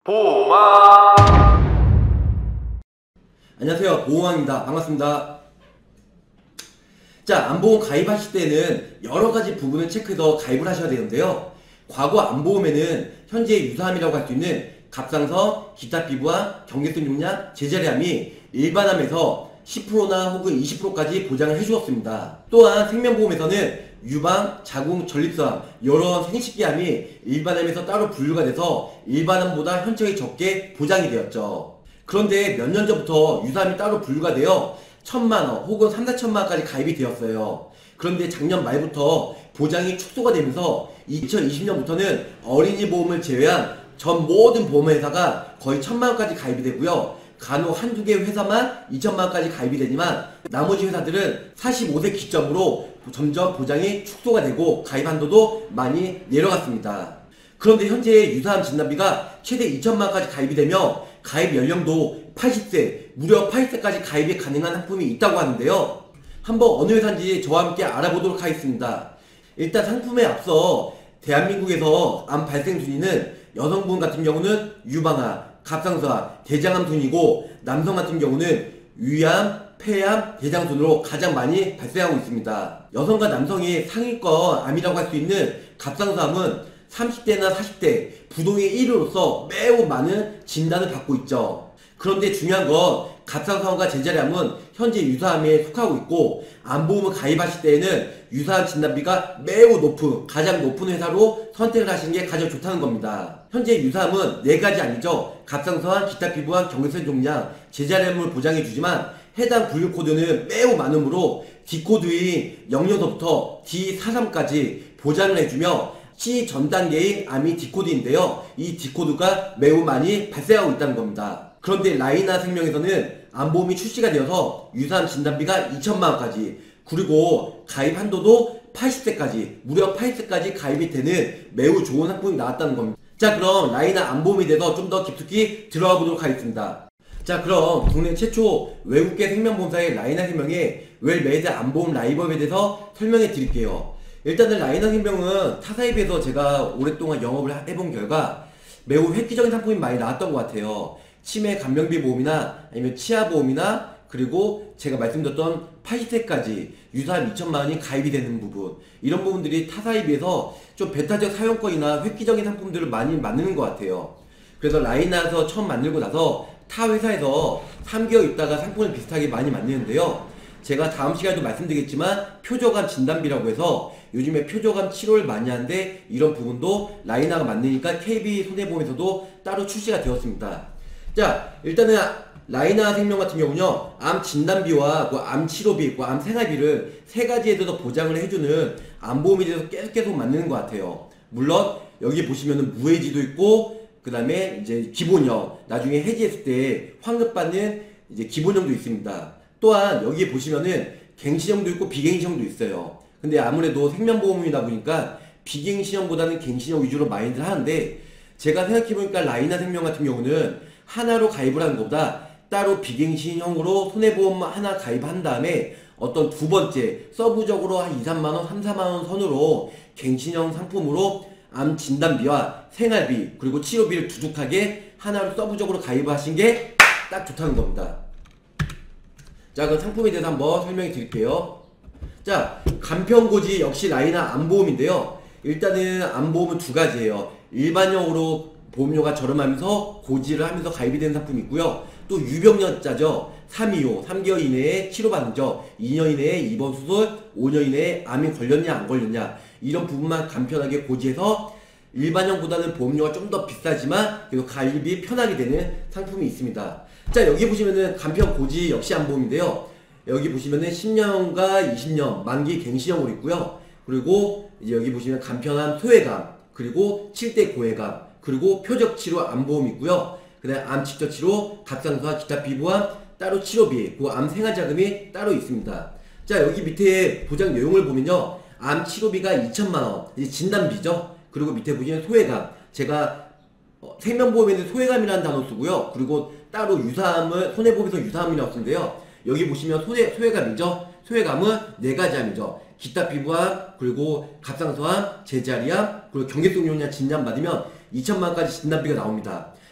보호망. 안녕하세요, 보호망입니다. 반갑습니다. 자, 암보험 가입하실 때는 여러가지 부분을 체크해서 가입을 하셔야 되는데요. 과거 암보험에는 현재 유사암이라고 할 수 있는 갑상선, 기타 피부암, 경계성 용량, 제자리암이 일반암에서 10%나 혹은 20%까지 보장을 해주었습니다. 또한 생명보험에서는 유방, 자궁, 전립선암, 여러 생식기암이 일반암에서 따로 분류가 돼서 일반암보다 현저히 적게 보장이 되었죠. 그런데 몇 년 전부터 유사암이 따로 분류가 되어 1,000만원 혹은 3, 4천만원까지 가입이 되었어요. 그런데 작년 말부터 보장이 축소가 되면서 2020년부터는 어린이 보험을 제외한 전 모든 보험회사가 거의 1,000만원까지 가입이 되고요. 간혹 한두 개 회사만 2천만원까지 가입이 되지만 나머지 회사들은 45세 기점으로 점점 보장이 축소가 되고 가입 한도도 많이 내려갔습니다. 그런데 현재 유사암 진단비가 최대 2천만원까지 가입이 되며 가입 연령도 80세, 무려 80세까지 가입이 가능한 상품이 있다고 하는데요. 한번 어느 회사인지 저와 함께 알아보도록 하겠습니다. 일단 상품에 앞서 대한민국에서 암 발생 순위는 여성분 같은 경우는 유방암, 갑상선암, 대장암 순이고 남성 같은 경우는 위암, 폐암, 대장 순으로 가장 많이 발생하고 있습니다. 여성과 남성이 상위권 암이라고 할 수 있는 갑상선암은 30대나 40대 부동의 1위로서 매우 많은 진단을 받고 있죠. 그런데 중요한 건 갑상선암과 제자리암은 현재 유사암에 속하고 있고 암보험을 가입하실 때에는 유사암 진단비가 매우 높은, 가장 높은 회사로 선택을 하시는 게 가장 좋다는 겁니다. 현재 유사암은 4가지 아니죠. 갑상선암, 기타 피부암, 경계선 종양, 제자리암을 보장해주지만 해당 분류코드는 매우 많으므로 D코드인 0년서부터 D43까지 보장을 해주며 C 전 단계인 암이 D코드인데요. 이 D코드가 매우 많이 발생하고 있다는 겁니다. 그런데 라이나 생명에서는 암보험이 출시가 되어서 유사암 진단비가 2천만원까지, 그리고 가입 한도도 80세까지, 무려 80세까지 가입이 되는 매우 좋은 상품이 나왔다는 겁니다. 자, 그럼 라이나 암보험에 대해서 좀 더 깊숙이 들어가 보도록 하겠습니다. 자, 그럼 국내 최초 외국계 생명보험사의 라이나 생명의 웰메이드 암보험 라이벌에 대해서 설명해 드릴게요. 일단은 라이나 생명은 타사에 비해서 제가 오랫동안 영업을 해본 결과 매우 획기적인 상품이 많이 나왔던 것 같아요. 치매 간병비 보험이나 아니면 치아 보험이나, 그리고 제가 말씀드렸던 80세까지 유사암 2천만원이 가입이 되는 부분, 이런 부분들이 타사에 비해서 좀 배타적 사용권이나 획기적인 상품들을 많이 만드는 것 같아요. 그래서 라이나에서 처음 만들고 나서 타 회사에서 3개월 있다가 상품을 비슷하게 많이 만드는데요. 제가 다음 시간에도 말씀드리겠지만 표적암 진단비라고 해서 요즘에 표적암 치료를 많이 하는데 이런 부분도 라이나가 만드니까 KB손해보험에서도 따로 출시가 되었습니다. 자, 일단은 라이나 생명 같은 경우는요, 암 진단비와 암 치료비, 암 생활비를 3가지에 대해서 보장을 해주는 암보험에 대해서 계속 만드는 것 같아요. 물론 여기 보시면은 무해지도 있고, 그 다음에 이제 기본형, 나중에 해지했을 때 환급받는 이제 기본형도 있습니다. 또한 여기 보시면은 갱신형도 있고 비갱신형도 있어요. 근데 아무래도 생명보험이다 보니까 비갱신형보다는 갱신형 위주로 많이들 하는데, 제가 생각해보니까 라이나 생명 같은 경우는 하나로 가입을 하는 것보다 따로 비갱신형으로 손해보험 하나 가입한 다음에 어떤 두 번째 서브적으로 한 2, 3만원, 3, 4만원 선으로 갱신형 상품으로 암 진단비와 생활비 그리고 치료비를 두둑하게 하나로 서브적으로 가입하신 게 딱 좋다는 겁니다. 자, 그 상품에 대해서 한번 설명해 드릴게요. 자, 간편고지 역시 라이나 암보험인데요. 일단은 암보험은 2가지예요. 일반형으로 보험료가 저렴하면서 고지를 하면서 가입이 되는 상품이 있고요. 또 유병연자죠. 325, 3개월 이내에 치료받는죠. 2년 이내에 입원 수술, 5년 이내에 암이 걸렸냐 안 걸렸냐, 이런 부분만 간편하게 고지해서 일반형보다는 보험료가 좀 더 비싸지만 그리고 가입이 편하게 되는 상품이 있습니다. 자, 여기 보시면은 간편 고지 역시 암보험인데요. 여기 보시면은 10년과 20년 만기 갱신형으로 있고요. 그리고 이제 여기 보시면 간편한 소외감, 그리고 7대 고해감, 그리고 표적치료 암보험이 있고요. 그 다음에 암 직접치료, 갑상선암, 기타 피부암 따로 치료비, 그 암 생활자금이 따로 있습니다. 자, 여기 밑에 보장 내용을 보면요, 암 치료비가 2천만원, 이제 진단비죠. 그리고 밑에 보시면 소외감, 제가 생명보험에는 소외감이라는 단어 쓰고요. 그리고 따로 유사암을 손해보험에서 유사암이라고 쓰는데요. 여기 보시면 소외감이죠. 소외감은 4가지 암이죠. 기타 피부암, 그리고 갑상선암, 제자리암, 그리고 경계성 용량 진단 받으면 2천만원까지 진단비가 나옵니다.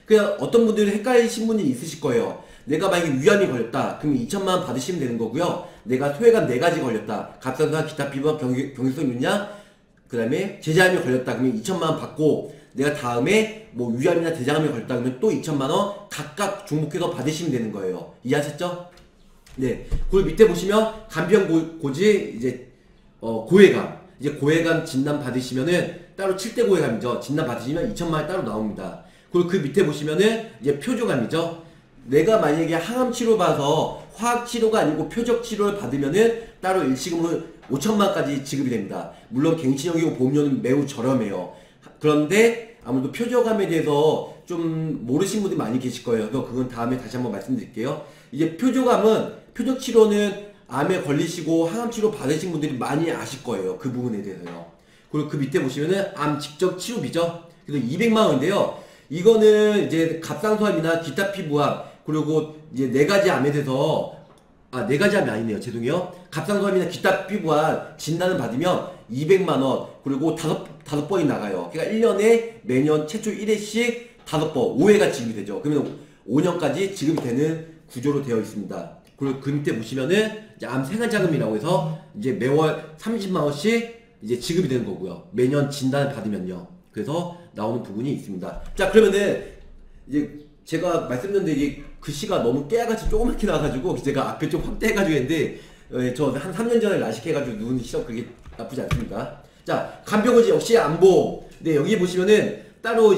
그냥 어떤 분들은 헷갈리신 분이 있으실 거예요. 내가 만약에 위암이 걸렸다. 그럼 2천만 원 받으시면 되는 거고요. 내가 소외감 4가지 걸렸다. 갑상선, 기타 피부와 경계성 윤양, 그 다음에 제자암이 걸렸다. 그러면 2천만 원 받고, 내가 다음에 뭐 위암이나 대장암이 걸렸다. 그러면 또 2천만 원 각각 중복해서 받으시면 되는 거예요. 이해하셨죠? 네. 그리고 밑에 보시면 간편고지 이제 고해감. 이제 고해감 진단 받으시면은 따로 7대 고해감이죠. 진단 받으시면 2천만 원 따로 나옵니다. 그리고 그 밑에 보시면은 이제 표조감이죠. 내가 만약에 항암 치료 봐서 화학 치료가 아니고 표적 치료를 받으면은 따로 일시금으로 5천만 원까지 지급이 됩니다. 물론 갱신형이고 보험료는 매우 저렴해요. 그런데 아무래도 표적암에 대해서 좀 모르신 분들이 많이 계실 거예요. 그래서 그건 다음에 다시 한번 말씀드릴게요. 이제 표적암은 표적 치료는 암에 걸리시고 항암 치료 받으신 분들이 많이 아실 거예요. 그 부분에 대해서요. 그리고 그 밑에 보시면은 암 직접 치료비죠. 그래서 200만 원인데요. 이거는 이제 갑상선암이나 기타 피부암, 그리고 이제 4가지 암에 대해서 4가지 암이 아니네요. 죄송해요. 갑상선암이나 기타 피부암 진단을 받으면 200만 원, 그리고 다섯 번이 나가요. 그러니까 1년에 매년 최초 1회씩 5번, 5회가 지급이 되죠. 그러면 5년까지 지급이 되는 구조로 되어 있습니다. 그리고 그 밑에 보시면은 이제 암 생활자금이라고 해서 이제 매월 30만 원씩 이제 지급이 되는 거고요. 매년 진단을 받으면요. 그래서 나오는 부분이 있습니다. 자, 그러면은 이제 제가 말씀드렸는데 이게 글씨가 너무 깨알같이 조그맣게 나와가지고 제가 앞에 좀 확대해가지고 했는데 저 한 3년 전에 라식해가지고 누운 시험 그게 나쁘지 않습니다. 자, 간병고지 역시 안보. 네, 여기 보시면은 따로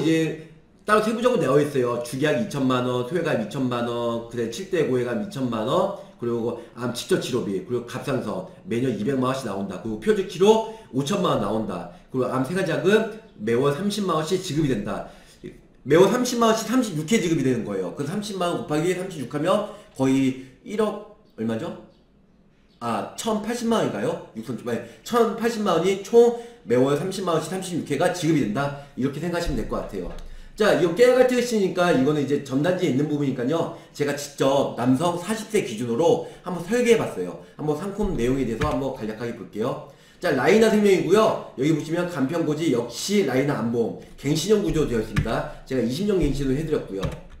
세부적으로 되어 있어요. 주기약 2천만 원, 소외감 2천만 원, 그다음에 7대 고해감 2천만 원, 그리고 암 직접 치료비, 그리고 갑상선 매년 200만 원씩 나온다. 그리고 표적 치료 5천만 원 나온다. 그리고 암 생활자금 매월 30만 원씩 지급이 된다. 매월 30만 원씩 36회 지급이 되는 거예요. 그래서 30만 원 곱하기 36 하면 거의 1억 얼마죠? 1080만 원인가요? 1080만 원이 총 매월 30만 원씩 36회가 지급이 된다. 이렇게 생각하시면 될 것 같아요. 자, 이거 깨알같이 했으니까 이거는 이제 전단지에 있는 부분이니까요. 제가 직접 남성 40세 기준으로 한번 설계해 봤어요. 한번 상품 내용에 대해서 한번 간략하게 볼게요. 자, 라이나 생명이고요. 여기 보시면 간편고지 역시 라이나 안보험 갱신형 구조 되어 있습니다. 제가 20년 갱신을 해드렸고요.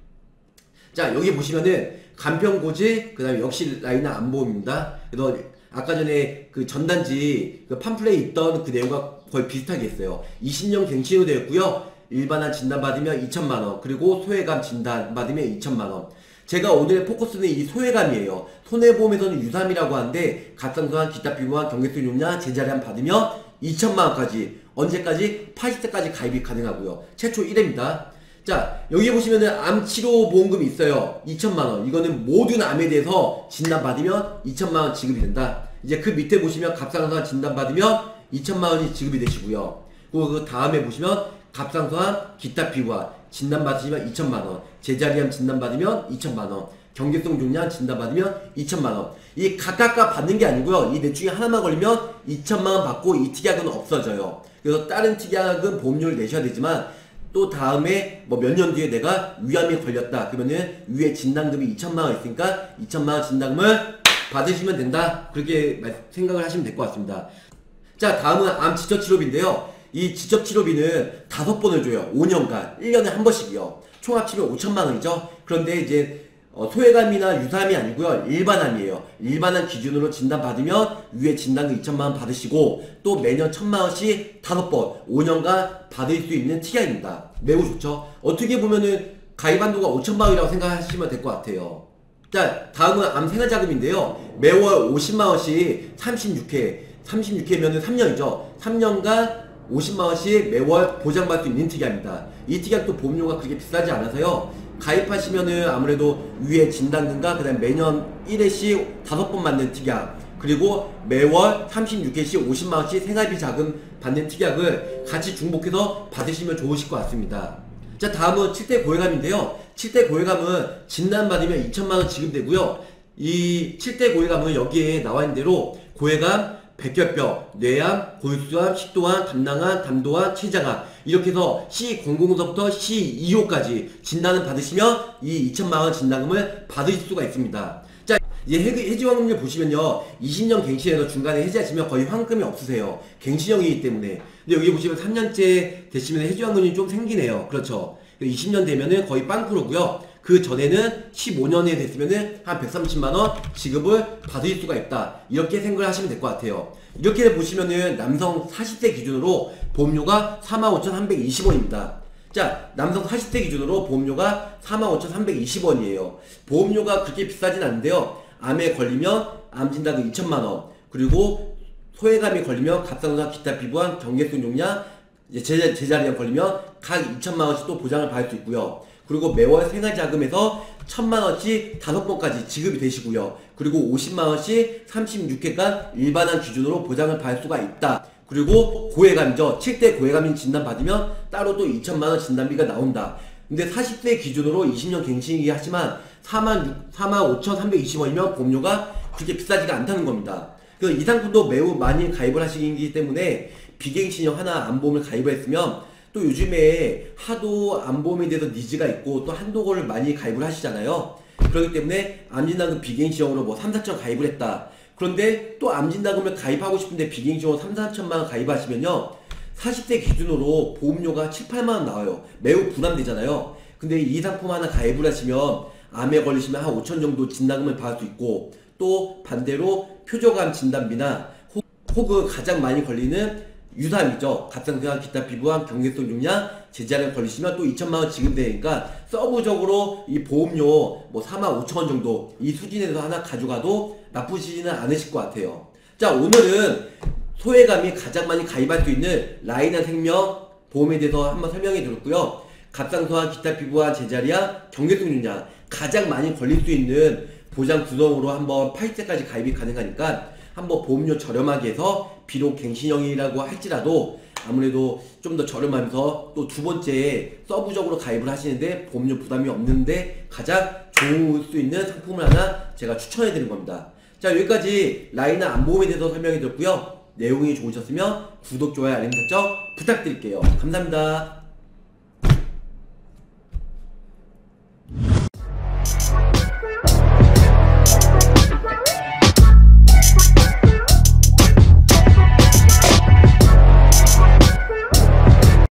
자, 여기 보시면은 간편고지, 그 다음에 역시 라이나 안보험입니다. 그래서 아까 전에 그 전단지 그 팜플렛에 있던 그 내용과 거의 비슷하게 했어요. 20년 갱신으로 되어 있고요. 일반암 진단 받으면 2천만 원, 그리고 소외감 진단 받으면 2천만 원. 제가 오늘의 포커스는 이 소외감이에요. 손해보험에서는 유삼이라고 하는데 갑상선, 기타 피부암, 경계성 윤양, 제자리암 받으면 2천만 원까지, 언제까지? 80세까지 가입이 가능하고요. 최초 1회입니다. 자, 여기 보시면은 암 치료 보험금이 있어요. 2천만 원. 이거는 모든 암에 대해서 진단 받으면 2천만 원 지급이 된다. 이제 그 밑에 보시면 갑상선 진단 받으면 2천만 원이 지급이 되시고요. 그리고 그 다음에 보시면 갑상선암, 기타 피부암 진단 받으시면 2천만 원, 제자리암 진단 받으면 2천만 원, 경계성 종양 진단 받으면 2천만 원. 이 각각가 받는 게 아니고요. 이 넷 중에 하나만 걸리면 2천만 원 받고 이 특약은 없어져요. 그래서 다른 특약은 보험료를 내셔야 되지만 또 다음에 뭐 몇 년 뒤에 내가 위암에 걸렸다 그러면은 위에 진단금이 2천만 원 있으니까 2천만 원 진단금을 받으시면 된다. 그렇게 생각을 하시면 될 것 같습니다. 자, 다음은 암 직접 치료비인데요. 이 직접 치료비는 5번을 줘요. 5년간 1년에 한 번씩이요. 총 합치면 5천만 원이죠. 그런데 이제 소외감이나 유사암이 아니고요. 일반암이에요. 일반암 기준으로 진단 받으면 위에 진단금 2천만 원 받으시고 또 매년 1천만 원씩 5번 5년간 받을 수 있는 특약입니다. 매우 좋죠. 어떻게 보면은 가입 한도가 5천만 원이라고 생각하시면 될 것 같아요. 자, 다음은 암 생활자금인데요. 매월 50만 원씩 36회면은 3년이죠. 3년간 50만원씩 매월 보장받을 수 있는 특약입니다. 이 특약도 보험료가 그렇게 비싸지 않아서요. 가입하시면은 아무래도 위에 진단금과 그 다음에 매년 1회씩 5번 받는 특약, 그리고 매월 36회씩 50만원씩 생활비 자금 받는 특약을 같이 중복해서 받으시면 좋으실 것 같습니다. 자, 다음은 7대 고해감인데요. 7대 고해감은 진단받으면 2천만원 지급되고요. 이 7대 고해감은 여기에 나와있는 대로 고해감, 백혈병, 뇌암, 골수암, 식도암, 담낭암, 담도암, 췌장암 이렇게 해서 C000부터 C2호까지 진단을 받으시면 이 2천만원 진단금을 받으실 수가 있습니다. 자, 이제 해지 환급률 보시면요. 20년 갱신해서 중간에 해지하시면 거의 환급이 없으세요. 갱신형이기 때문에. 근데 여기 보시면 3년째 되시면 해지 환급률이 좀 생기네요. 그렇죠. 20년 되면은 거의 빵프로고요. 그 전에는 15년에 됐으면은 한 130만원 지급을 받을 수가 있다. 이렇게 생각을 하시면 될 것 같아요. 이렇게 보시면은 남성 40세 기준으로 보험료가 45,320원입니다. 자, 남성 40세 기준으로 보험료가 45,320원이에요. 보험료가 그렇게 비싸진 않은데요. 암에 걸리면 암진단금 2천만원, 그리고 소외감이 걸리면 갑상선암 기타 피부암 경계성 종양 제자리암 걸리면 각 2천만원씩 또 보장을 받을 수 있고요. 그리고 매월 생활자금에서 1,000만원씩 5번까지 지급이 되시고요. 그리고 50만원씩 36회간 일반암 기준으로 보장을 받을 수가 있다. 그리고 고해감이죠. 7대 고해감인 진단 받으면 따로 또 2천만원 진단비가 나온다. 근데 40세 기준으로 20년 갱신이기 하지만 45,320원이면 보험료가 그렇게 비싸지가 않다는 겁니다. 이 상품도 매우 많이 가입을 하시기 때문에 비갱신형 하나 암보험을 가입을 했으면 또 요즘에 하도 암보험에 대해서 니즈가 있고 또 한도 거를 많이 가입을 하시잖아요. 그렇기 때문에 암진단금 비갱신형으로 뭐 3, 4천 가입을 했다. 그런데 또 암진단금을 가입하고 싶은데 비갱신형으로 3, 4천만원 가입하시면요, 40세 기준으로 보험료가 7, 8만원 나와요. 매우 부담되잖아요. 근데 이 상품 하나 가입을 하시면 암에 걸리시면 한 5천 정도 진단금을 받을 수 있고, 또 반대로 표적암 진단비나 혹은 가장 많이 걸리는 유사암이죠. 갑상선암 기타 피부암 경계성 종양 제자리암 걸리시면 또 2천만원 지급되니까 서브적으로 이 보험료 뭐 45,000원 정도 이 수준에서 하나 가져가도 나쁘지는 않으실 것 같아요. 자, 오늘은 소외감이 가장 많이 가입할 수 있는 라인한 생명 보험에 대해서 한번 설명해 드렸고요. 갑상선암 기타 피부암 제자리암 경계성 종양 가장 많이 걸릴 수 있는 보장 구성으로 한번 80세까지 가입이 가능하니까 한번 보험료 저렴하게 해서 비록 갱신형이라고 할지라도 아무래도 좀 더 저렴하면서 또 두 번째 서브적으로 가입을 하시는데 보험료 부담이 없는데 가장 좋을 수 있는 상품을 하나 제가 추천해 드리는 겁니다. 자, 여기까지 라인한 암보험에 대해서 설명해 드렸고요. 내용이 좋으셨으면 구독, 좋아요, 알림 설정 부탁드릴게요. 감사합니다.